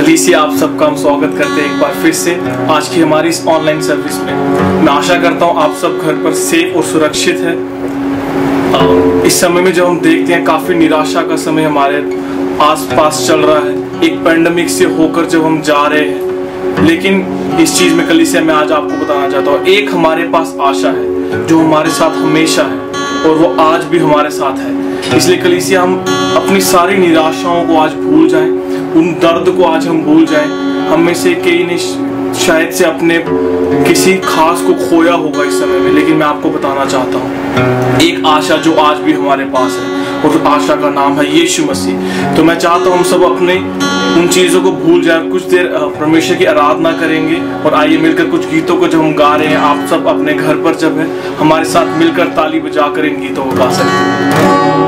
कलीसिया आप सबका हम स्वागत करते हैं एक बार फिर से आज की हमारी इस ऑनलाइन सर्विस में। मैं आशा करता हूँ आप सब घर पर सेफ और सुरक्षित है। इस समय में जब हम देखते हैं काफी निराशा का समय हमारे आसपास चल रहा है, एक पैंडेमिक से होकर जब हम जा रहे हैं, लेकिन इस चीज में कलीसिया मैं आज आपको बताना चाहता हूँ, एक हमारे पास आशा है जो हमारे साथ हमेशा है और वो आज भी हमारे साथ है। इसलिए कलीसिया हम अपनी सारी निराशाओं को आज भूल जाएं, उन दर्द को आज हम भूल जाएं। हम में से कई ने शायद से अपने किसी खास को खोया होगा इस समय में, लेकिन मैं आपको बताना चाहता हूँ एक आशा जो आज भी हमारे पास है और आशा का नाम है यीशु मसीह। तो मैं चाहता हूँ हम सब अपने उन चीजों को भूल जाए, कुछ देर परमेश्वर की आराधना करेंगे और आइए मिलकर कुछ गीतों को जब हम गा रहे हैं, आप सब अपने घर पर जब है हमारे साथ मिलकर ताली बजाकर इन गीतों को गा सकते हैं।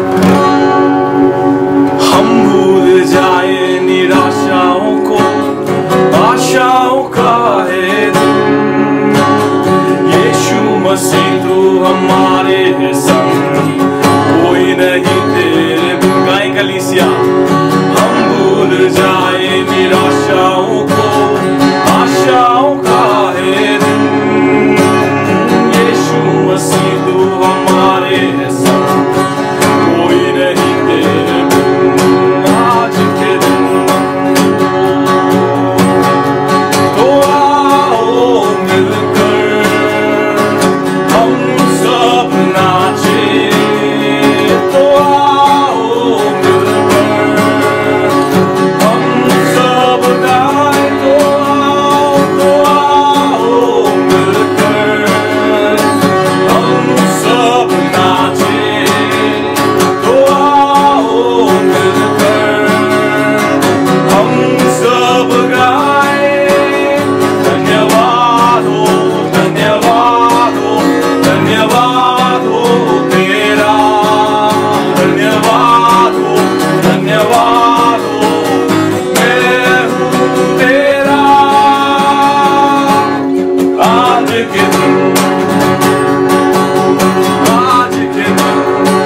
हम भूल जाए निराशाओं को, आशाओं का है यीशु मसीह तू हमारे है संग, कोई नहीं तेरे बिन। गाएं कलीसिया, हम भूल जाए निराशाओं को, आशाओं का है यीशु मसीह तू हमारे है संग, कोई नहीं तेरे बिन। आज के दिन तो आओ मिलकर हम सब नाचे, तो आओ मिलकर हम सब गाए, तो आओ मिलकर हम सब नाचे, तो आओ मिलकर हम सब गाए। धन्यवाद हो, धन्यवाद हो, धन्यवाद हो तेरा, धन्यवाद हो, धन्यवाद हो, मैं हूँ तेरा। आज के दिन, आज के दिन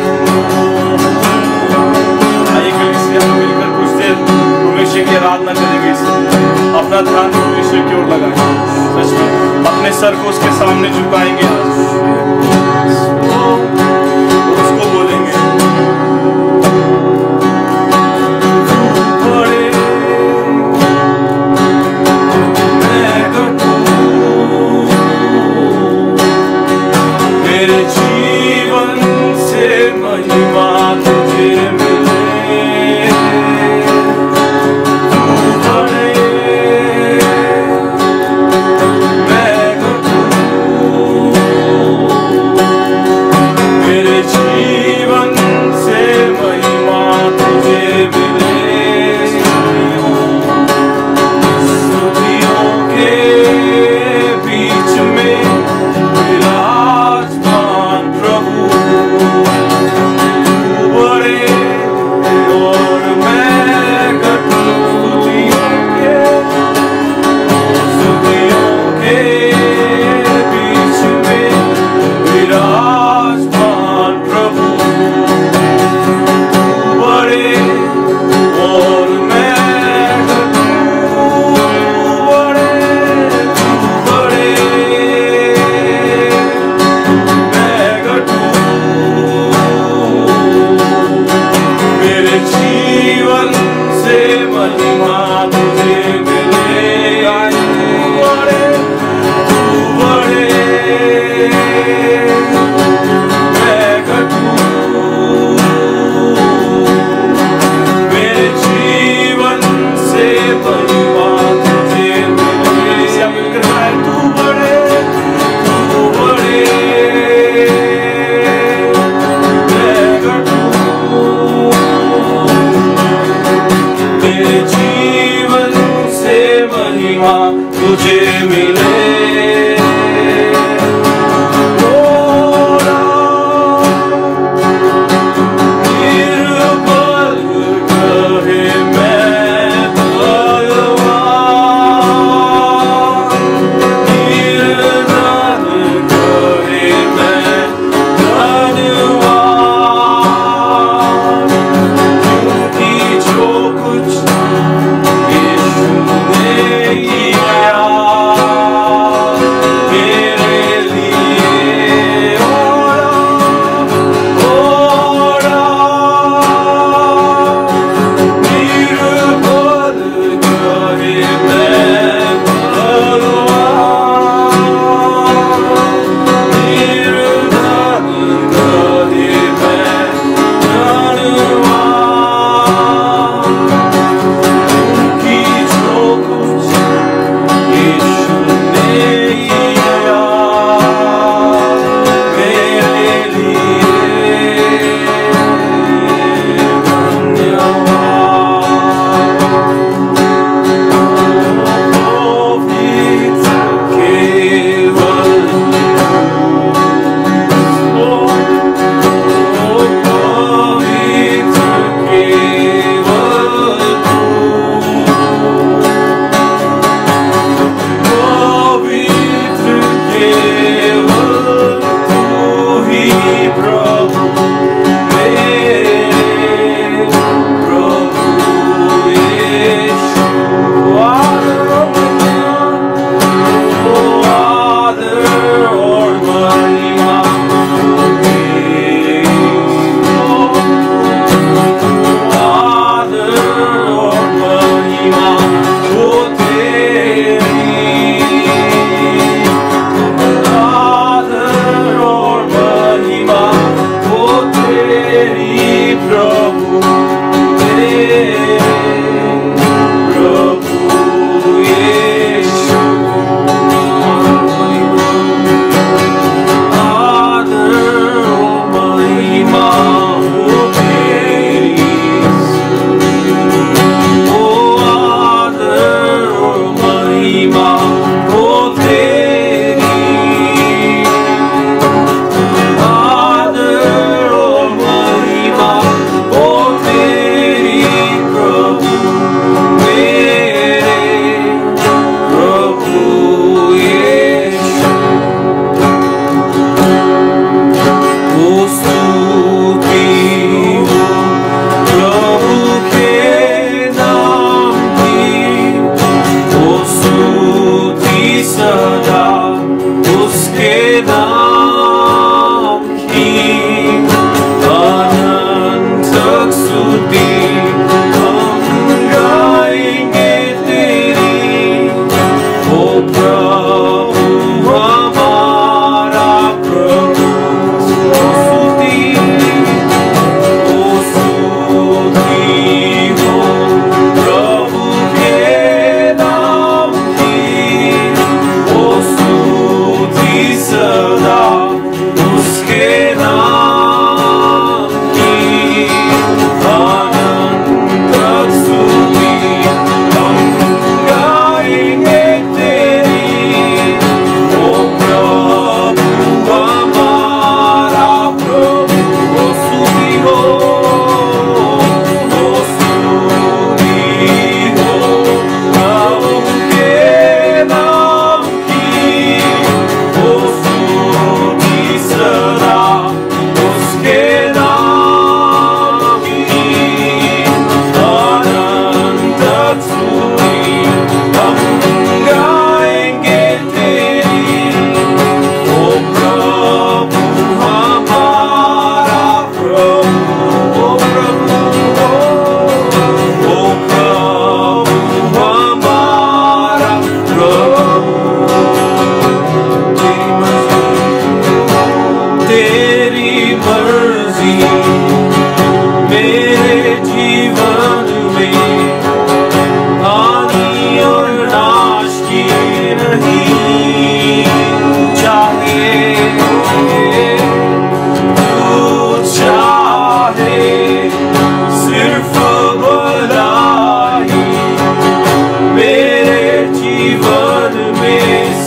आइए कलीसिया में मिलकर कुछ देर परमेश्वर की आराधना करेंगे। अपना ध्यान परमेश्वर की ओर लगाएंगे, सच में अपने सर को उसके सामने झुकाएंगे और उसको बोलेंगे, बड़े मैं घटूं, मेरे जीवन से महिमा तुझे मिले।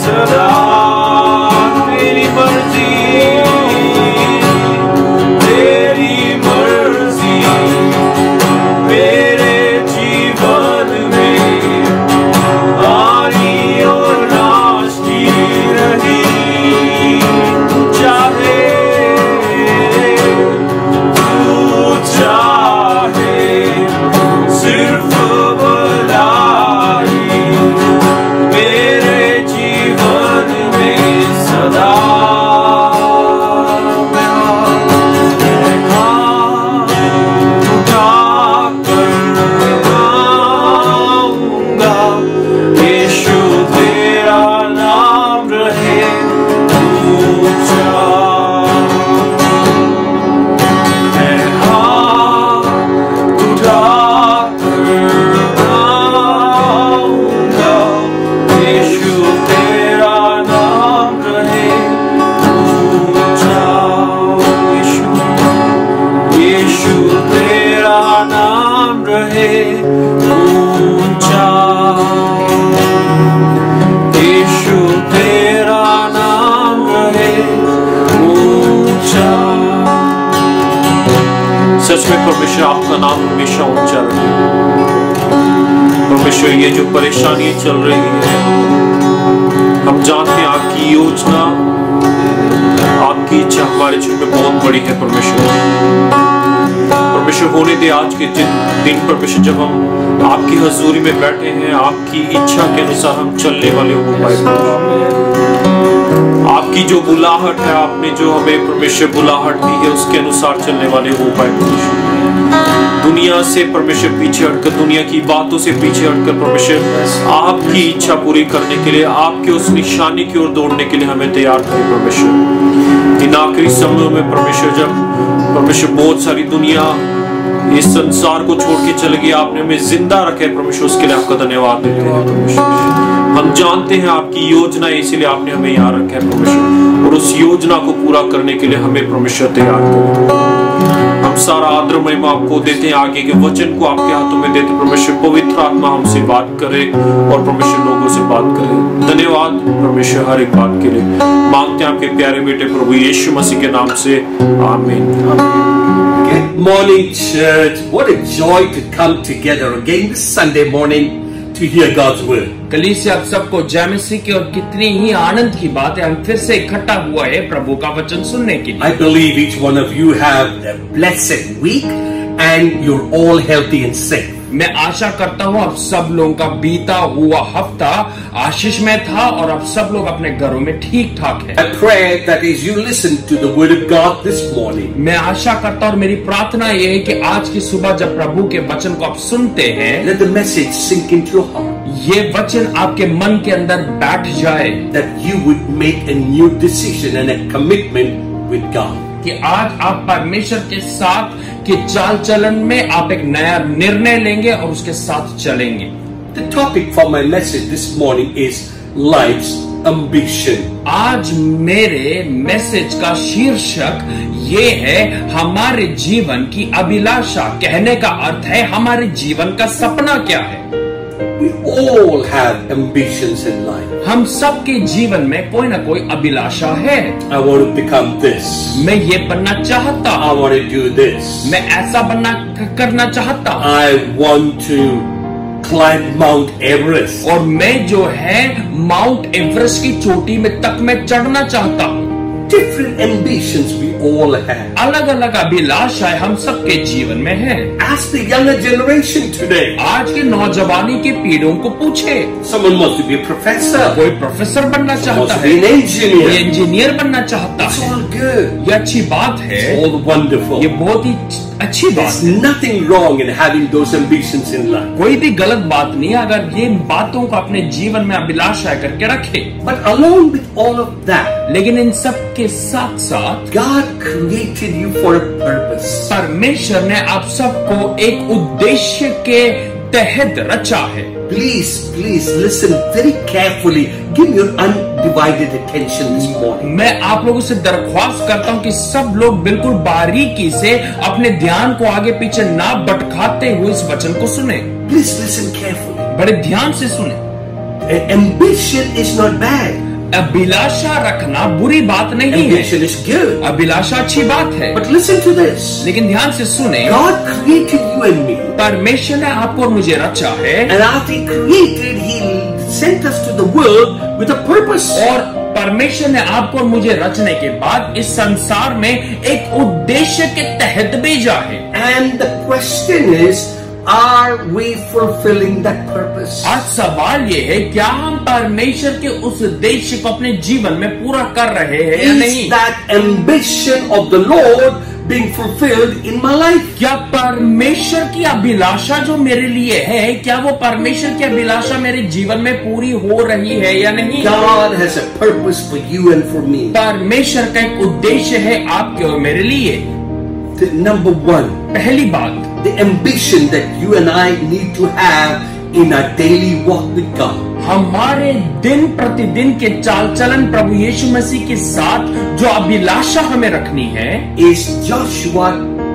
सदा तेरी मर्जी, तेरी मर्जी मेरे जीवन में आनी और नाश की रही। चाहे सिर्फ भलाई मेरे जीवन में सदा। यीशु तेरा नाम रहे ऊंचा, सच में परमेश्वर आपका नाम हमेशा ऊंचा रहे। परमेश्वर ये जो परेशानी चल रही है, हम जानते हैं आपकी योजना, आपकी इच्छा हमारे जीवन में बहुत बड़ी है। परमेश्वर होने दे आज के दिन परमेश्वर जब हम आपकी हजूरी में बैठे हैं, आपकी इच्छा के अनुसार हम चलने वाले हो पाए। आपकी जो बुलाहट है, आपने जो हमें परमेश्वर बुलाहट दी है, उसके अनुसार चलने वाले हो पाए। दुनिया से परमेश्वर पीछे हटकर, दुनिया की बातों से पीछे हटकर परमेश्वर आपकी इच्छा पूरी करने के लिए, आपके उस निशानी की ओर दौड़ने के लिए हमें तैयार करें। परमेश्वर इन आखिरी समयों में परमेश्वर जब परमेश्वर बहुत सारी दुनिया इस संसार को छोड़ के चले गई, आपने हमें जिंदा रखे परमेश्वर, उसके लिए आपका धन्यवाद देते हैं परमेश्वर। हम जानते हैं आपकी योजना है, इसीलिए आपने हमें यहाँ रखा है परमेश्वर, और उस योजना को पूरा करने के लिए हमें परमेश्वर तैयार करें। हम सारा आदर महिमा आपको देते हैं, आगे के वचन को आपके हाथों में देते परमेश्वर। पवित्र आत्मा हमसे बात करे और परमेश्वर लोगों से बात करे। धन्यवाद परमेश्वर हर एक बात के लिए मांगते हैं आपके प्यारे बेटे प्रभु यीशु मसीह के नाम से, आमीन। Good morning, church. What a joy to come together again this Sunday morning to hear God's word. कलीसिया आप सबको जय मसीह की, और कितनी ही आनंद की बात है, हम फिर से इकट्ठा हुआ है प्रभु का वचन सुनने के लिए। I believe each one of you have a blessed week and you're all healthy and safe. मैं आशा करता हूँ आप सब लोगों का बीता हुआ हफ्ता आशीष में था और आप सब लोग अपने घरों में ठीक ठाक हैं। I pray that as you listen to the word of God this morning, मैं आशा करता हूँ और मेरी प्रार्थना ये है कि आज की सुबह जब प्रभु के वचन को आप सुनते हैं, let the message sink into your heart. ये वचन आपके मन के अंदर बैठ जाए, That you would make a new decision and a commitment with God. कि आज आप परमेश्वर के साथ के चाल चलन में आप एक नया निर्णय लेंगे और उसके साथ चलेंगे। The topic for my message this morning is life's ambition. आज मेरे मैसेज का शीर्षक ये है हमारे जीवन की अभिलाषा। कहने का अर्थ है हमारे जीवन का सपना क्या है। We all have ambitions in life. हम सबके जीवन में कोई ना कोई अभिलाषा है। I want to become this. मैं ये बनना चाहता I हूँ, want to do this. मैं ऐसा करना चाहता हूँ, I want to climb Mount Everest. और मैं जो है माउंट एवरेस्ट की चोटी में तक मैं चढ़ना चाहता हूँ। Different ambitions we all have. अलग अलग अभिलाषाएं हम सबके जीवन में है। Ask the younger generation today. आज की नौजवानी की पीढ़ियों को पूछे, Someone wants to be a professor. कोई प्रोफेसर बनना Wants चाहता to है, be an engineer. कोई इंजीनियर बनना चाहता It's है। all good. ये अच्छी बात है, All wonderful. ये बहुत ही अच्छी बात There's है। nothing wrong in having those ambitions in life. कोई भी गलत बात नहीं है अगर ये बातों को अपने जीवन में अभिलाषा करके रखे। But along with all of that, लेकिन इन सब के साथ साथ God created you for a purpose. परमेश्वर ने आप सबको एक उद्देश्य के तहत रचा है। Please listen very carefully. Give your undivided attention this morning. मैं आप लोगों से दरख्वास्त करता हूं कि सब लोग बिल्कुल बारीकी से अपने ध्यान को आगे पीछे ना भटकाते हुए इस वचन को सुने। Please listen carefully. बड़े ध्यान से सुने। Ambition is not bad. अभिलाषा रखना बुरी बात नहीं है। Ambition is good. अभिलाषा अच्छी बात है, But listen to this. लेकिन ध्यान से सुने, God created you and me. परमेश्वर ने आपको और मुझे रचा है, And after He created, He sent us to the world with a purpose. और परमेश्वर ने आपको और मुझे रचने के बाद इस संसार में एक उद्देश्य के तहत भेजा है। And the question is, are we fulfilling that purpose? आज सवाल ये है, क्या हम परमेश्वर के उस उद्देश्य को अपने जीवन में पूरा कर रहे हैं या नहीं? Is that ambition of the Lord being fulfilled in my life? क्या परमेश्वर की अभिलाषा जो मेरे लिए है, क्या वो परमेश्वर की अभिलाषा मेरे जीवन में पूरी हो रही है या नहीं? God has a purpose for you and for me. परमेश्वर का एक उद्देश्य है आपके और मेरे लिए। Number one, पहली बात, the ambition that you and I need to have in our daily walk with God. हमारे दिन प्रतिदिन के चाल चलन प्रभु यीशु मसीह के साथ जो अभिलाषा हमें रखनी है, Is Joshua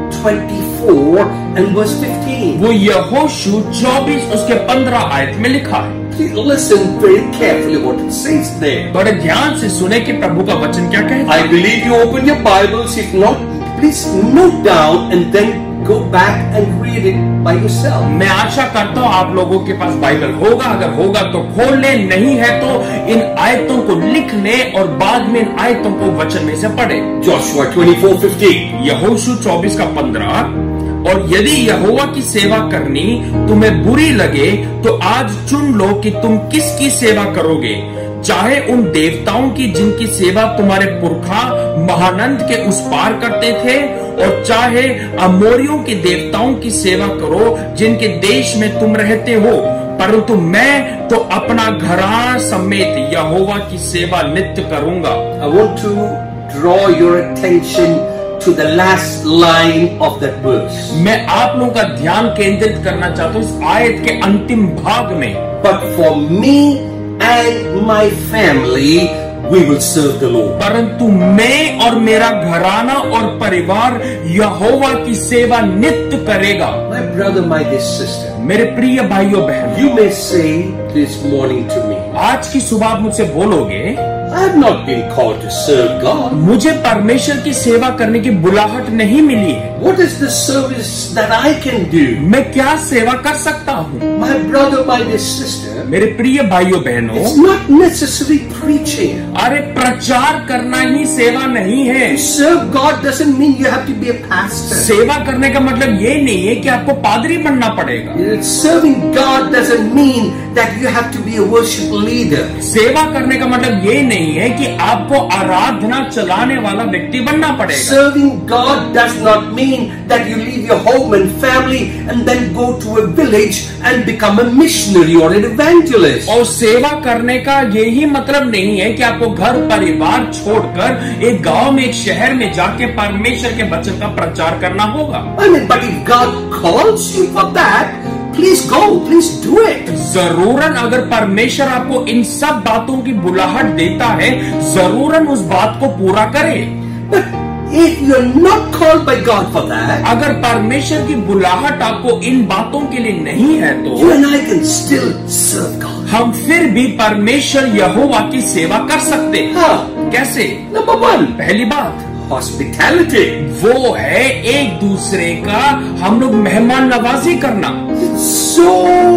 24 and verse 15. वो यहोशू 24 उसके 15 आयत में लिखा है। Please listen very carefully what it says there. बड़े ध्यान से सुने कि प्रभु का वचन क्या कहता I है। believe you open your Bibles. If not, please note down and then go back and read it by yourself. मैं आशा करता हूँ आप लोगों के पास बाइबल होगा, अगर होगा तो खोल ले, नहीं है तो इन आयतों को लिख ले और बाद में इन आयतों को वचन में से पढ़े। Joshua 24:15. यहोशू 24 का 15, और यदि यहोवा की सेवा करनी तुम्हें बुरी लगे तो आज चुन लो कि तुम किसकी सेवा करोगे, चाहे उन देवताओं की जिनकी सेवा तुम्हारे पुरखा महानंद के उस पार करते थे, और चाहे अमोरियों के देवताओं की सेवा करो जिनके देश में तुम रहते हो, परंतु मैं तो अपना घराना समेत यहोवा की सेवा नित्य करूंगा। I want to draw your attention to the last line of that verse. मैं आप लोगों का ध्यान केंद्रित करना चाहता हूँ इस आयत के अंतिम भाग में। But for me and my family, we will serve the Lord. परंतु मैं और मेरा घराना और परिवार यहोवा की सेवा नित्य करेगा। My brother, my dear sister, मेरे प्रिय भाइयों बहनों, you may say this morning to me, आज की सुबह आप मुझसे बोलोगे, I have not been called to serve God. मुझे परमेश्वर की सेवा करने की बुलाहट नहीं मिली है। What is the service that I can do? मैं क्या सेवा कर सकता हूँ? My brother, my dear sister, मेरे प्रिय भाइयों बहनों, it's not necessarily preaching. अरे प्रचार करना ही सेवा नहीं है। To serve God doesn't mean you have to be a pastor. सेवा करने का मतलब ये नहीं है कि आपको पादरी बनना पड़ेगा। Serving God doesn't mean that you have to be a worship leader. सेवा करने का मतलब ये नहीं है कि आपको आराधना चलाने वाला व्यक्ति बनना पड़ेगा। Serving God does not mean that you leave your home and family and then go to a village and become a missionary or an evangelist. और सेवा करने का यही मतलब नहीं है कि आपको घर परिवार छोड़कर एक गांव में, एक शहर में जाके परमेश्वर के वचन का प्रचार करना होगा। I mean, but if God calls you for that, please go, please do it. जरूरन अगर परमेश्वर आपको इन सब बातों की बुलाहट देता है, जरूरन उस बात को पूरा करें। But if you're not called by God for that, अगर परमेश्वर की बुलाहट आपको इन बातों के लिए नहीं है तो you and I can still serve God. हम फिर भी परमेश्वर यहोवा की सेवा कर सकते हैं। How? कैसे? Number one, पहली बात, hospitality. वो है एक दूसरे का हम लोग मेहमान नवाजी करना। It's so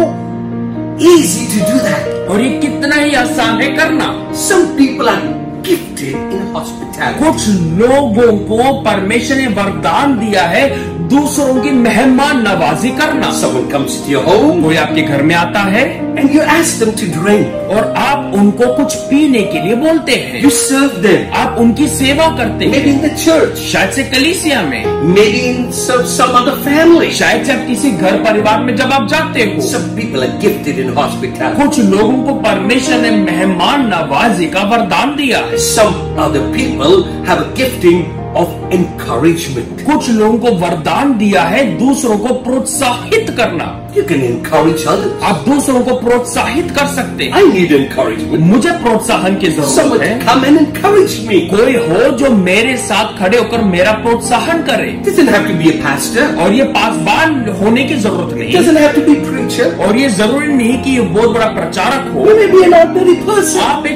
easy to do that. और ये कितना ही आसान है करना। Some people are gifted in hospitality. कुछ लोगों को परमेश्वर ने वरदान दिया है दूसरों की मेहमान नवाजी करना। Someone comes to your home कोई आपके घर में आता है and you ask them to drink. और आप उनको कुछ पीने के लिए बोलते हैं, You serve them. आप उनकी सेवा करते Maybe हैं, in the church, शायद से कलीसिया में, maybe in some other family. शायद से आप किसी घर परिवार में जब आप जाते हो। Some people are gifted in hospitality. कुछ लोगों को परमेश्वर ने मेहमान नवाजी का वरदान दिया है। Some other people have a gifting of encouragement. कुछ लोगों को वरदान दिया है दूसरों को प्रोत्साहित करना। You can encourage others. आप दूसरों को प्रोत्साहित कर सकते हैं। I need encouragement. मुझे प्रोत्साहन की जरूरत Someone है। come and encourage me. कोई हो जो मेरे साथ खड़े होकर मेरा प्रोत्साहन करे। Doesn't have to be a pastor. और ये पासवान होने की जरूरत नहीं, Doesn't have to be a preacher. और ये जरूरी नहीं कि ये बहुत बड़ा प्रचारक हो। You may be an ordinary person. आप एक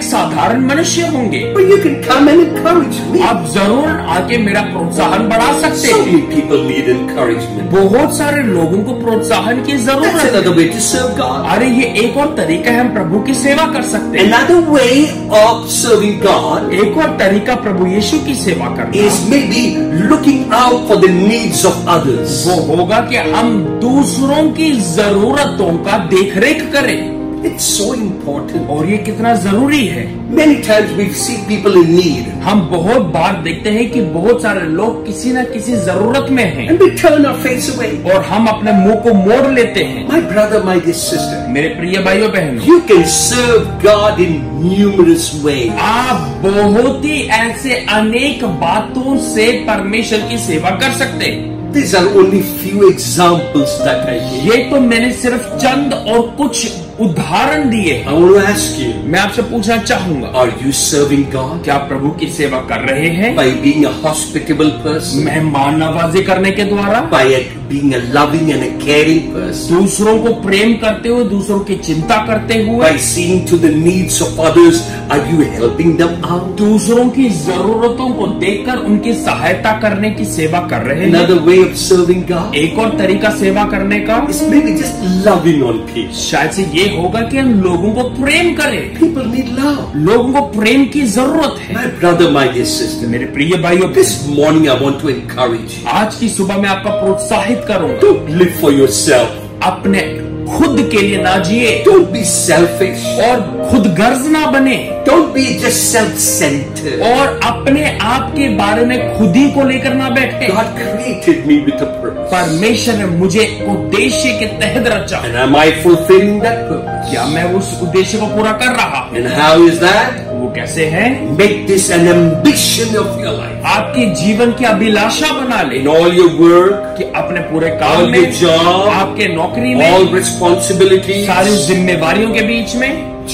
साधारण मनुष्य होंगे, but you can come and encourage me. आप जरूर आके मेरा प्रोत्साहन बढ़ा सकते So हैं। many people need encouragement. बहुत सारे लोगों को प्रोत्साहन की That's जरूरत है। another way to serve God. अरे ये एक और तरीका है, हम प्रभु की सेवा कर सकते हैं। Another way of serving God एक और तरीका प्रभु यीशु की सेवा करना is maybe looking out for the needs of others. वो होगा कि हम दूसरों की जरूरतों का देखरेख करें। It's so important. और ये कितना जरूरी है। Many times we see people in need हम बहुत बार देखते हैं कि बहुत सारे लोग किसी न किसी जरूरत में हैं and we turn our face away. और हम अपने मुंह को मोड़ लेते हैं। My brother, my dear sister, मेरे प्रिय भाइयों बहनों, you can serve God in numerous ways. आप बहुत ही ऐसे अनेक बातों से परमेश्वर की सेवा कर सकते हैं। These are only few examples that I gave. ये तो मैंने सिर्फ चंद और कुछ उदाहरण दिए हैं। I want to ask you, मैं आपसे पूछना चाहूंगा, are you serving God क्या आप प्रभु की सेवा कर रहे हैं? by being a hospitable person, मेहमान नवाजी करने के द्वारा, by being a loving and a caring person, दूसरों को प्रेम करते हुए, दूसरों की चिंता करते हुए, by seeing to the needs of others? Are you helping them out? दूसरों की जरूरतों को देखकर उनकी सहायता करने की सेवा कर रहे हैं। Another way of serving God एक और तरीका सेवा करने का is maybe just loving on people. शायद से ये होगा कि हम लोगों को प्रेम करें। People need love. लोगों को प्रेम की जरूरत है। My brother, my dear sister, मेरे प्रिय भाइयों, this morning I want to encourage you. आज की सुबह मैं आपका प्रोत्साहित करूंगा, Don't live for yourself. अपने खुद के लिए ना जिए Don't be selfish. और खुद गर्ज ना बने Don't be just self-centered. और अपने आप के बारे में खुद ही को लेकर ना बैठे। God created me with a purpose. परमेश्वर ने मुझे उद्देश्य के तहत रचा। And am I fulfilling that purpose? क्या मैं उस उद्देश्य को पूरा कर रहा हूँ? And how is that? वो कैसे है? Make this an ambition of your life. आपके जीवन की अभिलाषा बना ले In all your work, कि अपने पूरे काम all में, your job, आपके नौकरी all में, responsibilities, सारी जिम्मेवारियों के बीच में,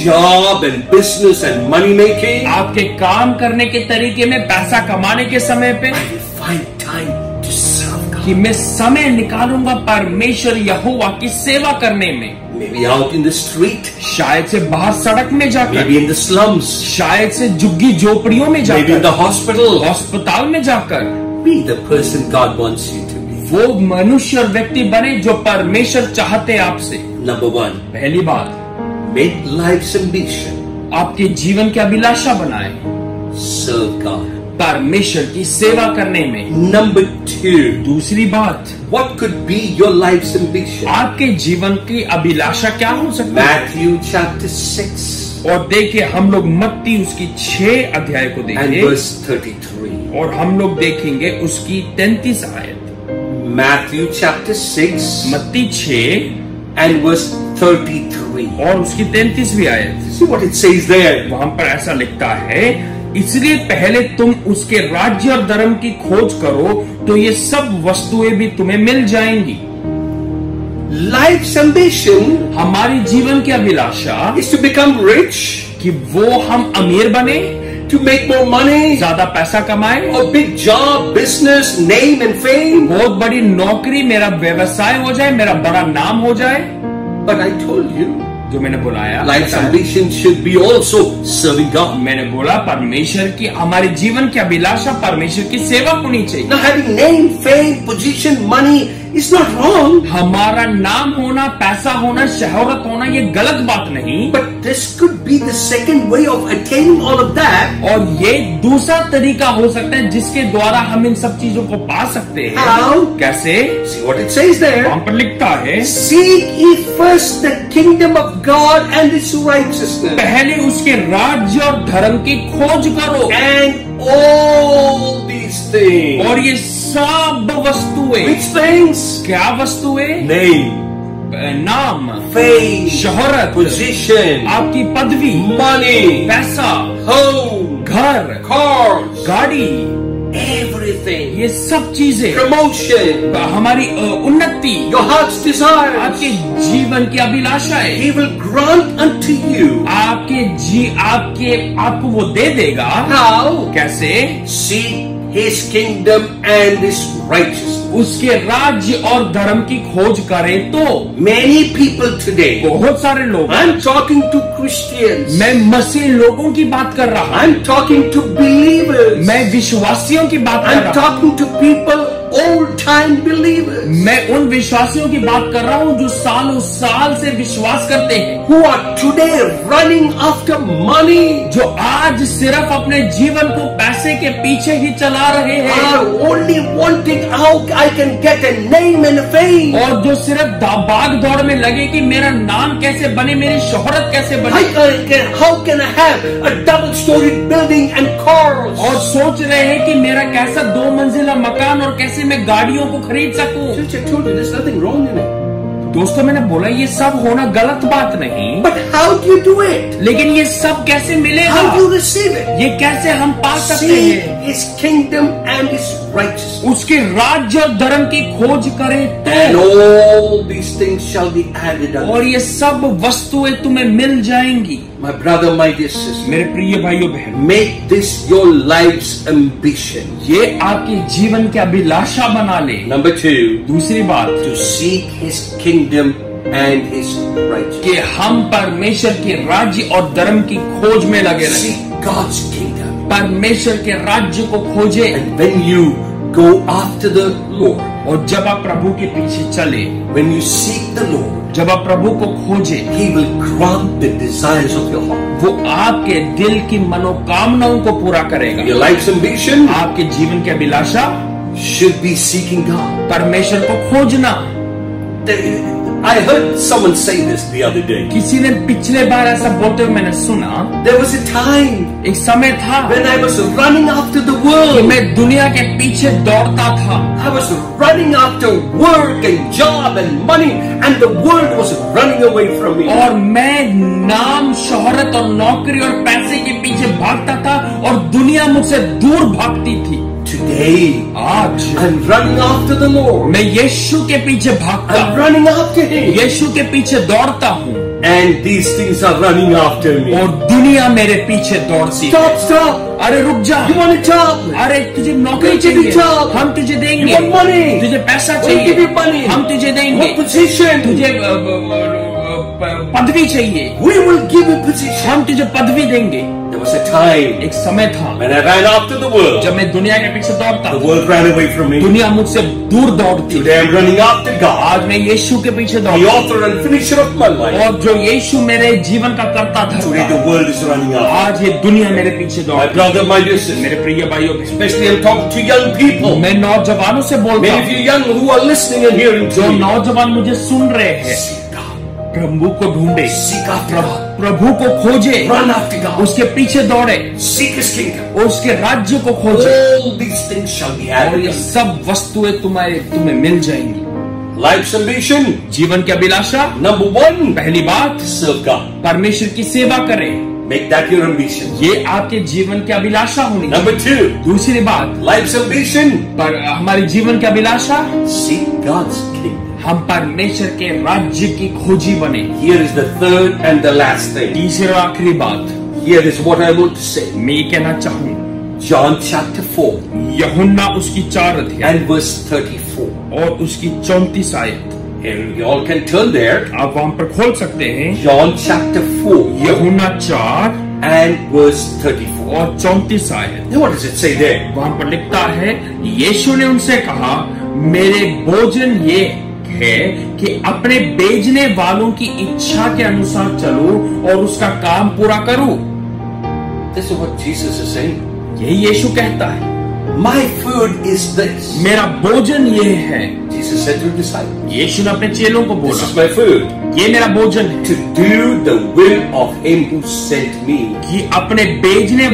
job and business and money making, आपके काम करने के तरीके में, पैसा कमाने के समय पे, I will find time to serve God. कि मैं समय निकालूंगा परमेश्वर यहोवा की सेवा करने में। Maybe out in the street, शायद से बाहर सड़क में जाकर, maybe in the slums, शायद से झुग्गी झोपड़ियों में maybe in जाकर, the hospital. अस्पताल में जाकर Be the person God wants you to be. वो मनुष्य और व्यक्ति बने जो परमेश्वर चाहते हैं आपसे। Number one, पहली बात, make life's ambition. आपके जीवन की अभिलाषा बनाए Serve God. परमेश्वर की सेवा करने में। Number two, दूसरी बात, what could be your life's ambition? आपके जीवन की अभिलाषा क्या हो सकती है? Matthew chapter 6 और देखिए, हम लोग मत्ती उसकी 6 अध्याय को and देखेंगे verse 33. और हम लोग देखेंगे उसकी 33 आयत। Matthew chapter 6 मत्ती 6 and verse 33. और उसकी 33वीं आयत। See what it says there. वहां पर ऐसा लिखता है, इसलिए पहले तुम उसके राज्य और धर्म की खोज करो तो ये सब वस्तुएं भी तुम्हें मिल जाएंगी। Life's ambition हमारी जीवन की अभिलाषा is to become rich, कि वो हम अमीर बने, to make more money, ज्यादा पैसा कमाए, a big job, business, name and fame. बहुत बड़ी नौकरी, मेरा व्यवसाय हो जाए, मेरा बड़ा नाम हो जाए। But I told you, जो मैंने बुलाया, life's ambition should be also serving God. मैंने बोला परमेश्वर की, हमारे जीवन की अभिलाषा परमेश्वर की सेवा होनी चाहिए। Now having name, fame, position, money is not wrong. हमारा नाम होना, पैसा होना, शोहरत होना, ये गलत बात नहीं, But this could be the second way of attaining all of that. और ये दूसरा तरीका हो सकता है जिसके द्वारा हम इन सब चीजों को पा सकते हैं। How? कैसे? See what it says there. वहां पर लिखता है, Seek ye first the kingdom of God and His righteousness, पहले उसके राज्य और धर्म की खोज करो and all these things. और ये सब वस्तुएं, Which things? क्या वस्तुएं? Name, नाम, fame, शोहरत, position, आपकी पदवी, money, पैसा, home, घर, cars, गाड़ी, everything, ये सब चीजें promotion, हमारी उन्नति, your heart's desires. आपके जीवन की अभिलाषाएं, He will grant unto you. आपको वो दे देगा। How? कैसे? Seek His kingdom and His righteousness. उसके राज्य और धर्म की खोज करें तो Many people today, बहुत सारे लोग, I'm talking to Christians, मैं मसीह लोगों की बात कर रहा हूँ, I'm talking to believers, मैं विश्वासियों की बात कर I'm रहा हूँ, talking to people, old-time believers, मैं उन विश्वासियों की बात कर रहा हूँ जो सालों साल से विश्वास करते हैं, who are today running after money, जो आज सिर्फ अपने जीवन को पैसे के पीछे ही चला रहे हैं, are only wanting how I can get a name and a fame. और जो सिर्फ भाग दौड़ में लगे कि मेरा नाम कैसे बने, मेरी शोहरत कैसे बने, How can I have a double-storied building and cars? और सोच रहे हैं कि मेरा कैसा 2 मंजिला मकान और कैसे मैं गाड़ियों को खरीद सकूं। Church, I told you there's nothing wrong in it. दोस्तों, मैंने बोला ये सब होना गलत बात नहीं, But how do you do it? लेकिन ये सब कैसे मिलेगा, How do you receive it? ये कैसे हम पा सकते Seek हैं? His kingdom and His righteousness, उसके राज्य और धर्म की खोज करें and तो, all these things shall be added unto और you. ये सब वस्तुएं तुम्हें मिल जाएंगी। My brother, my dear sister, मेरे प्रिय भाइयों बहनों, make this your life's ambition. ये आपके जीवन की अभिलाषा बना ले। Number 2, दूसरी बात, to seek His kingdom and His righteousness. कि हम परमेश्वर के राज्य और धर्म की खोज में लगे रहें, Seek God's kingdom. परमेश्वर के राज्य को खोजे। And when you go after the Lord, और जब आप प्रभु के पीछे चले, when you seek the Lord, जब आप प्रभु को खोजे, He will grant the desires of your heart. वो आपके दिल की मनोकामनाओं को पूरा करेगा। Your life's ambition आपके जीवन की अभिलाषा should be seeking God. परमेश्वर को खोजना। I heard someone say this the other day. किसी ने पिछले बार ऐसा बोलते हुए मैंने सुना, There was a time एक समय था when I was running after the कि world. मैं दुनिया के पीछे दौड़ता था, I was running after work and job and money, and the world was running away from me. और मैं नाम, शोहरत और नौकरी और पैसे के पीछे भागता था और दुनिया मुझसे दूर भागती थी। Today, आज I'm running after the Lord. मैं यीशु के पीछे भागता I'm हूँ, running after Him. यीशु के पीछे दौड़ता हूँ, And these things are running after me. और दुनिया मेरे पीछे दौड़ती है। Stop, stop. अरे रुक जा, You want a job? अरे तुझे नौकरी We'll give you चाहिए, job. हम तुझे देंगे। You want money? तुझे पैसा We'll give चाहिए, you money. हम तुझे देंगे। What position? तुझे पदवी चाहिए, We will give you position. हम तुझे पदवी देंगे। There was a time एक समय था when I ran after the world. जब मैं दुनिया के पीछे दौड़ता The था, world ran away from me. दुनिया मुझसे दूर दौड़ती। Today I'm running after God, आज मैं यीशु के पीछे the दौड़ता author and finisher of my life. और जो यीशु मेरे जीवन का कर्ता Today the था, world is running after. आज ये दुनिया मेरे पीछे My दौड़ती। brother, my dear sister, मेरे प्रिय भाइयों, especially I'm talking to young people. मैं नौजवानों से बोलता Many of you हूँ, young who are listening and hearing जो to me. नौजवान मुझे सुन रहे हैं, Seek God. प्रभु को ढूंढे, Seek after God. प्रभु को खोजे, Run after God. उसके पीछे दौड़े, Seek His kingdom. और उसके राज्य को खोजे, All these things shall be और ये added. सब वस्तुएं तुम्हें मिल जाएंगी। Life's ambition. जीवन की अभिलाषा, Number 1, पहली बात, serve God. परमेश्वर की सेवा करें, Make that your ambition. ये आपके जीवन की अभिलाषा होनी चाहिए। Number 2, दूसरी बात, life's ambition. पर हमारी जीवन की अभिलाषा, Seek God's kingdom. हम परमेश्वर के राज्य की खोजी बने। Here is the third and the last thing. तीसरी और आखिरी बात, Here is what I want to say. मैं ये कहना चाहूँ, John chapter 4 यूहन्ना उसकी 4 अध्याय and verse 34. और उसकी 34 आयत, And you all can turn there. आप वहां पर खोल सकते हैं। John chapter 4 यूहन्ना 4 and verse 34. और 34 आयत, Now what does it say there? वहां पर लिखता है, यीशु ने उनसे कहा, मेरे भोजन ये है कि अपने भेजने वालों की इच्छा के अनुसार चलूं और उसका काम पूरा करूं। This is what Jesus is saying. यही यीशु कहता है, My food is this. मेरा भोजन ये है। Jesus said to his disciples, यीशु ने अपने चेलों को This बोला, is my food. ये मेरा भोजन है To do the will of him who sent me कि अपने भेजने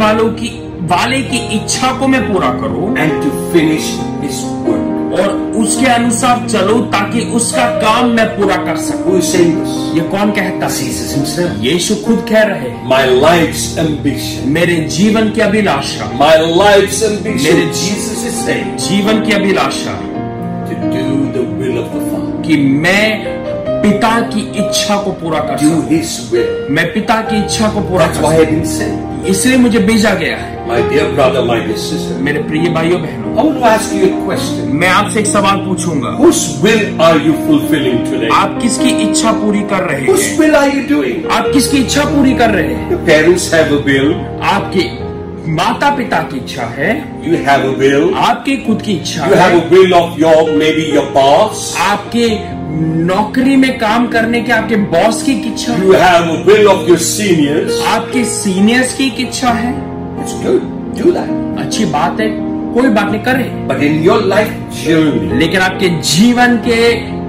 वाले की इच्छा को मैं पूरा करूं and to finish his work. और उसके अनुसार चलो ताकि उसका काम मैं पूरा कर सकूं। Who is saying this? ये कौन कहता है? Jesus himself. यीशु खुद कह रहे हैं, My life's ambition. मेरे जीवन की अभिलाषा, My life's ambition. मेरे Jesus is saying जीवन की अभिलाषा to do the will of the Father. कि मैं पिता पिता की इच्छा को पूरा कर do सकूं। His will. मैं पिता की इच्छा को पूरा That's कर why I've been sent. सकूं। इसलिए मुझे भेजा गया है। My dear brother, my dear sister, मेरे प्रिय भाइयों बहनों, I want to ask you a question. मैं आपसे एक सवाल पूछूंगा। Whose will are you fulfilling today? आप किसकी इच्छा पूरी कर रहे Whose हैं? will are you doing? आप किसकी इच्छा पूरी कर रहे हैं? Your parents have a will. आपके माता पिता की इच्छा है, You have a will. आपकी खुद की इच्छा You have है, a will of maybe your boss. आपके नौकरी में काम करने के आपके बॉस की इच्छा You है, have a will of your seniors. आपके सीनियर्स की इच्छा है। It's good. Do that. अच्छी बात है, कोई बात नहीं, करें। But in your life journey, लेकिन आपके जीवन के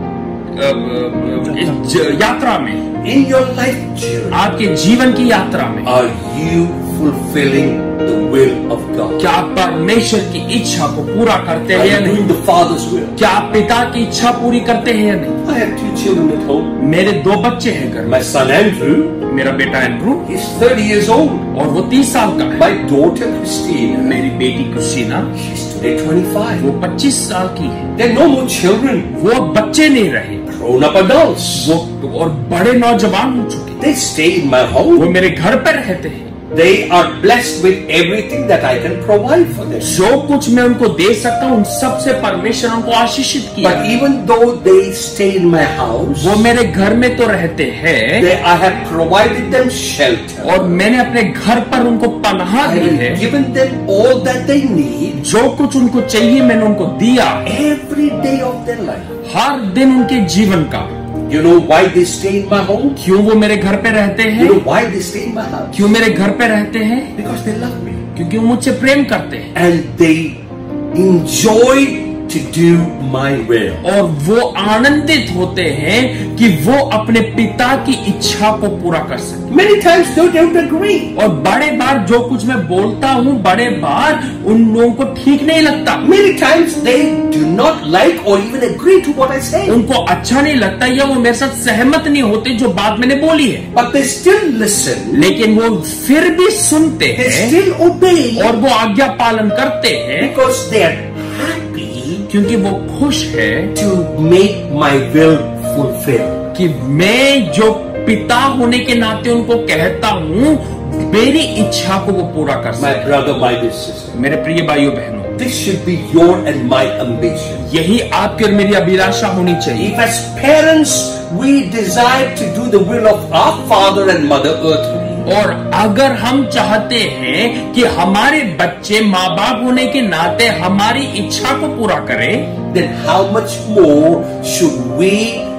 यात्रा में, in your life journey, आपके जीवन की यात्रा में are you fulfilling the will of God? क्या आप परमेश्वर की इच्छा को पूरा करते Are हैं या you नहीं? doing the Father's will? क्या आप पिता की इच्छा पूरी करते हैं या नहीं? I have 2 children at home. मेरे 2 बच्चे हैं घर में। My son Andrew, मेरा बेटा एंड्रू he's 30 years old. और वो 30 साल का है। My daughter Christina, मेरी बेटी क्रिस्टीना she's today 25. वो 25 साल की है। They're no more children, वो अब बच्चे नहीं रहे, grown-up adults. वो और बड़े नौजवान हो चुके। They stay in my वो home. मेरे घर पर रहते हैं। They are blessed with everything that I can provide for them. जो कुछ मैं उनको दे सकता हूँ उन सबसे परमेश्वर उनको आशीषित किया। But even though they stay in my house, वो मेरे घर में तो रहते हैं I have provided them shelter. और मैंने अपने घर पर उनको पनाह I दी है। have given them all that they need जो कुछ उनको चाहिए मैंने उनको दिया every day of their life. हर दिन उनके जीवन का। You know why they stay in my home? क्यों वो मेरे घर पे रहते You हैं? know why they stay in my house? क्यों मेरे घर पे रहते हैं? Because they love me. क्योंकि वो मुझसे प्रेम करते हैं And they enjoy to do my will. और वो आनंदित होते हैं कि वो अपने पिता की इच्छा को पूरा कर सके। Many times they don't agree. और बड़े बार जो कुछ मैं बोलता हूँ बड़े बार उन लोगों को ठीक नहीं लगता, Many times they do not like or even agree to what I say. उनको अच्छा नहीं लगता या वो मेरे साथ सहमत नहीं होते जो बात मैंने बोली है, But they still listen. लेकिन वो फिर भी सुनते They हैं still obey और वो आज्ञा पालन करते हैं because they are happy क्योंकि वो खुश है to make my will fulfill. कि मैं जो पिता होने के नाते उनको कहता हूँ मेरी इच्छा को वो पूरा कर My सके। brother, my dear sister, मेरे प्रिय भाइयों बहनों, this should be your and my ambition. यही आपकी और मेरी अभिलाषा होनी चाहिए। If as parents we desire to do the will of our father and mother earthly, और अगर हम चाहते हैं कि हमारे बच्चे माँ बाप होने के नाते हमारी इच्छा को पूरा करें, then how much more should we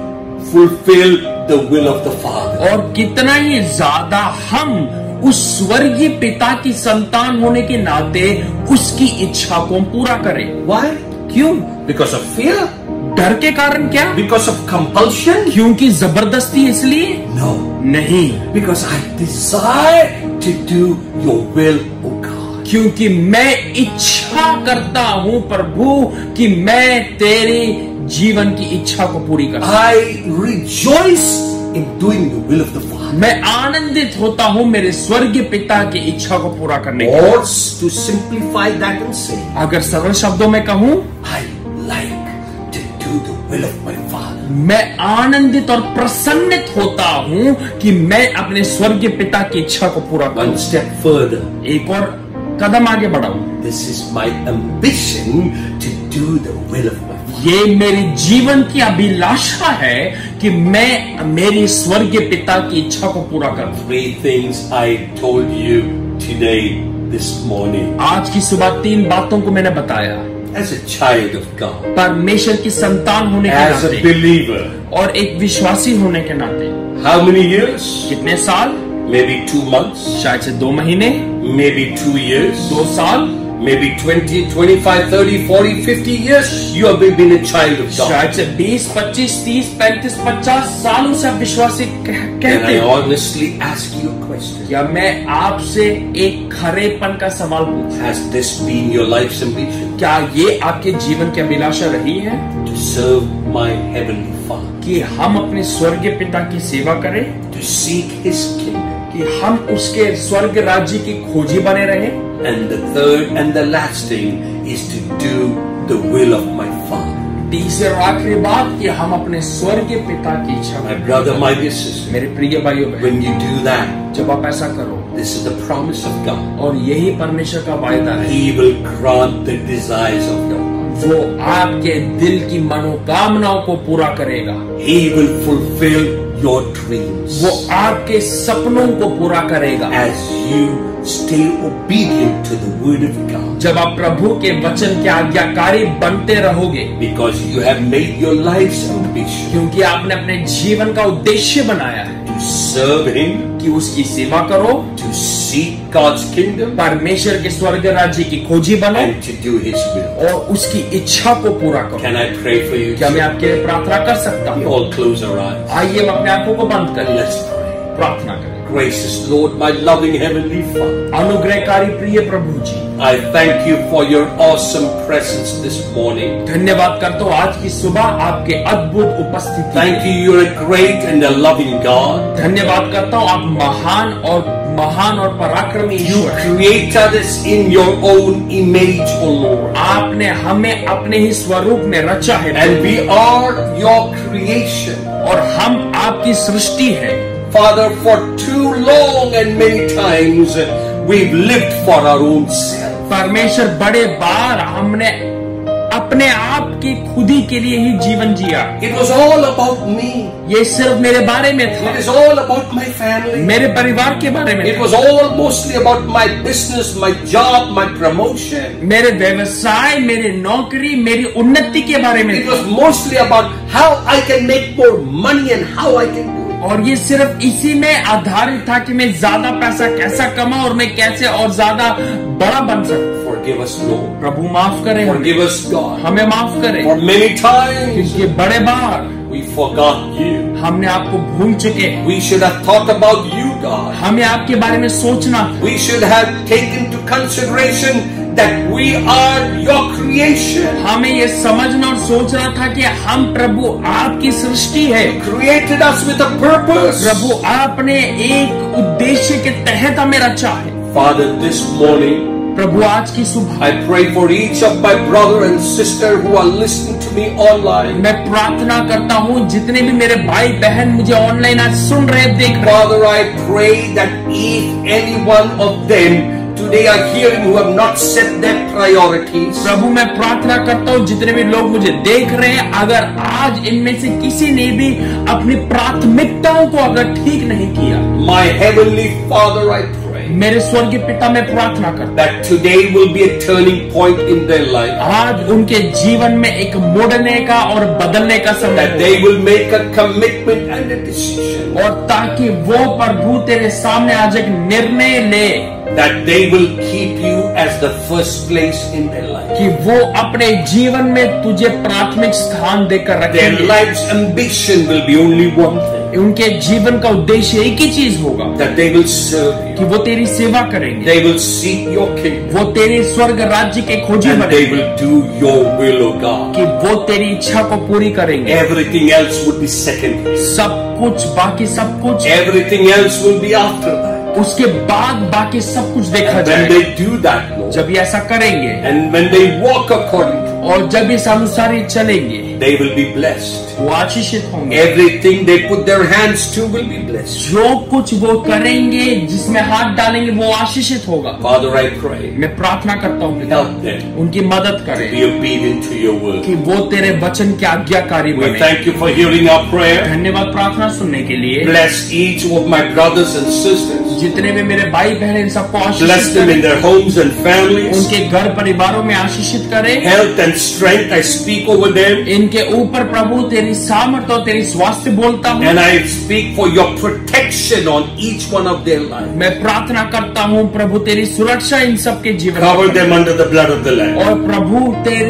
fulfill the will of the Father? और कितना ही ज्यादा हम उस स्वर्गीय पिता की संतान होने के नाते उसकी इच्छा को पूरा करें। Why? क्यों? Because of fear? डर के कारण क्या? Because of compulsion? क्योंकि जबरदस्ती इसलिए No. नहीं, Because I desire to do your will, O God. क्योंकि मैं इच्छा करता हूं प्रभु कि मैं तेरे जीवन की इच्छा को पूरी कर सकूं। I rejoice in doing the will of the Father. मैं आनंदित होता हूं मेरे स्वर्गीय पिता की इच्छा को पूरा करने के। Or to simplify that and say, अगर सरल शब्दों में कहूं, I like to do the will of my Father. मैं आनंदित और प्रसन्नित होता हूं कि मैं अपने स्वर्गीय पिता की इच्छा को पूरा One करूं। step further. एक और कदम आगे बढ़ाऊं। This is my ambition to do the will of my Father. ये मेरी जीवन की अभिलाषा है कि मैं मेरी स्वर्गीय पिता की इच्छा को पूरा करूं। 3 things I told you today, this morning. आज की सुबह 3 बातों को मैंने बताया। As a child of God, परमेश्वर की संतान होने के as a नाते believer, और एक विश्वासी होने के नाते how many years? कितने साल? Maybe 2 months, शायद से 2 महीने, maybe 2 years, 2 साल, maybe 20, 25, 30, 40, 50 years, you have been a child of God. शायद से 20, 25, 30, 35, 50 सालों से आप विश्वासी Can कहते I हैं। honestly ask you a question? क्या मैं आपसे एक खरेपन का सवाल पूछूं? Has this been your life's ambition? क्या ये आपके जीवन की अभिलाषा रही है To serve my heavenly Father, कि हम अपने स्वर्गीय पिता की सेवा करें, to seek His kingdom? कि हम उसके स्वर्ग राज्य की खोजी बने रहें? And the third and the last thing is to do the will of my Father. तीसरी और आखिरी बात कि हम अपने स्वर्गीय पिता की इच्छा My करें। brother, my dear sister, मेरे प्रिय भाइयों बहनों, when you do that, जब आप ऐसा करो, this is the promise of God. और यही परमेश्वर का वायदा है, He will grant the desires of your heart. वो आपके दिल की मनोकामनाओं को पूरा करेगा। He will fulfill your dreams वो आपके सपनों को पूरा करेगा as you stay obedient to the word of God. जब आप प्रभु के वचन के आज्ञाकारी बनते रहोगे, Because you have made your life's ambition क्योंकि आपने अपने जीवन का उद्देश्य बनाया है to serve Him, कि उसकी सेवा करो, to seek God's kingdom, परमेश्वर के स्वर्ग राज्य की खोजी बनो and to do His will. और उसकी इच्छा को पूरा करो। Can I pray for you? क्या मैं आपके लिए प्रार्थना कर सकता We हूँ? all close our eyes. आइए हम अपने आंखों को बंद करें, Let's pray. प्रार्थना करें। Gracious Lord, my loving Heavenly Father, अनुग्रहकारी प्रिय प्रभु जी, I thank you for your awesome presence this morning. धन्यवाद करता हूँ आज की सुबह आपके अद्भुत उपस्थिति। Thank you, you're a great and a loving God. धन्यवाद करता हूँ आप महान और पराक्रमी You ईश्वर हैं। created us in your own image, O Lord. आपने हमें अपने ही स्वरूप में रचा है And we are your creation. और हम आपकी सृष्टि है। Father, for too long and many times we've lived for our own self. परमेश्वर, बड़े बार हमने अपने आप की खुदी के लिए ही जीवन जिया। It was all about me. ये सिर्फ मेरे बारे में था, It is all about my family. मेरे परिवार के बारे में It था, was all mostly about my business, my job, my promotion. मेरे व्यवसाय, मेरी नौकरी, मेरी उन्नति के बारे में It था। was mostly about how I can make more money and how I can do it. और ये सिर्फ इसी में आधारित था कि मैं ज्यादा पैसा कैसा कमाऊं और मैं कैसे और ज्यादा बड़ा बन सकूं। Forgive us, Lord. प्रभु माफ करें हमें, Forgive us, God. हमें माफ करें, For many times क्योंकि बड़े बार we forgot you. हमने आपको भूल चुके। We should have thought about you, God. हमें आपके बारे में सोचना था, We should have taken into consideration that we are your creation. हमें ये समझना और सोचना था कि हम प्रभु आपकी सृष्टि है। You created us with a purpose. प्रभु आपने एक उद्देश्य के तहत हमें रचा है। Father, this morning प्रभु आज की सुबह I pray for each of my brother and sister who are listening to me online. मैं प्रार्थना करता हूँ जितने भी मेरे भाई बहन मुझे ऑनलाइन आज सुन रहे देख रहे, Father, I pray that if any one of them today are hearing who have not set their priorities, प्रभु मैं प्रार्थना करता हूँ जितने भी लोग मुझे देख रहे हैं, अगर आज इनमें से किसी ने भी अपनी प्राथमिकताओं को अगर ठीक नहीं किया, my heavenly Father, I pray मेरे स्वर्गीय पिता मैं प्रार्थना करता that today will be a turning point in their life. हूँ आज उनके जीवन में एक मोड़ने का और बदलने का समय That हो, they will make a commitment and a decision. और ताकि वो प्रभु तेरे सामने आज एक निर्णय ले That they will keep you as the first place in their life. कि वो अपने जीवन में तुझे प्राथमिक स्थान देकर Their रखेंगे। life's ambition will be only one thing. उनके जीवन का उद्देश्य एक ही चीज होगा That they will serve you. कि वो तेरी सेवा करेंगे, They will seek your kingdom. वो तेरे स्वर्ग राज्य के खोजी And they बनेंगे, will do your will, O God. कि वो तेरी इच्छा को पूरी करेंगे। Everything else would be secondary. सब कुछ बाकी सब कुछ Everything else will be after that. उसके बाद बाकी सब कुछ देखा And when जाएगा। they do that, Lord, जब ये ऐसा करेंगे and when they walk according to, और जब इस अनुसार ही चलेंगे, they will be blessed. वो आशीषित होंगे। Everything they put their hands to will be blessed. जो कुछ वो करेंगे, जिसमें हाथ डालेंगे, वो आशीषित होगा। Father, I pray, मैं प्रार्थना करता हूँ पिता, help them उनकी मदद to करें be obedient to your word. कि वो तेरे वचन के आज्ञाकारी We बने। thank you for hearing our prayer. धन्यवाद प्रार्थना सुनने के लिए। Bless each of my brothers and sisters. जितने भी मेरे भाई बहन इन सबको Bless आशीषित them in करें, their homes and families. उनके घर परिवारों में आशीषित करें। Health and strength, I speak over them. इनके ऊपर प्रभु तेरी सामर्थ्य और तेरी स्वास्थ्य बोलता हूँ। And I speak for your protection on each one of their lives. मैं प्रार्थना करता हूँ प्रभु तेरी सुरक्षा इन सबके जीवन Cover में। them under the blood of the Lamb. और प्रभु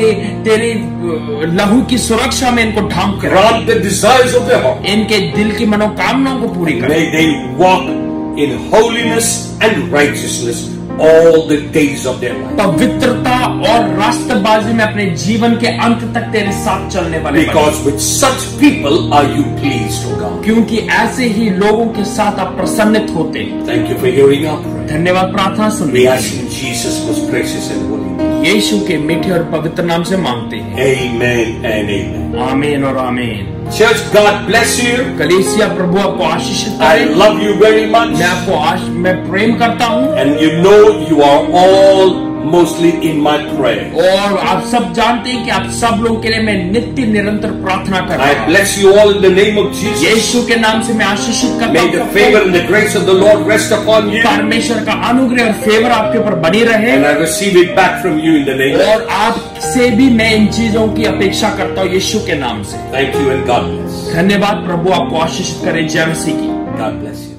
तेरी लहू की सुरक्षा में इनको ढांप कर Grant the desires of their heart. इनके दिल की मनोकामनाओं को पूरी कर। May they walk in holiness and righteousness all the days of their life. पवित्रता और राष्ट्रबाजी में अपने जीवन के अंत तक तेरे साथ चलने वाले बने। Because with such people are you pleased, O God. क्योंकि ऐसे ही लोगों के साथ आप प्रसन्नित होते हैं। Thank you for hearing our prayer. धन्यवाद प्रार्थना सुनने We के ask लिए। in Jesus' most precious and holy name. यीशु के मीठे और पवित्र नाम से मांगते हैं। Amen and amen. आमीन और आमीन। Church, God bless you. कलीसिया प्रभु आपको आशीषित I करे। love you very much. मैं प्रेम करता हूँ। And you know you are all mostly in my prayer. और आप सब जानते हैं कि आप सब लोगों के लिए मैं नित्य निरंतर प्रार्थना कर रहा I हूँ। bless you all in the name of Jesus. यीशु के नाम से मैं आशीषित करता May हूँ। the favor and the grace of the Lord rest upon you. परमेश्वर का अनुग्रह और फेवर आपके ऊपर बनी रहे। And I receive it back from you in the name of और आपसे भी मैं इन चीजों की अपेक्षा करता हूँ यीशु के नाम से। Thank you and God bless. धन्यवाद। प्रभु आपको आशीषित करे। जय मसीह की। God bless you.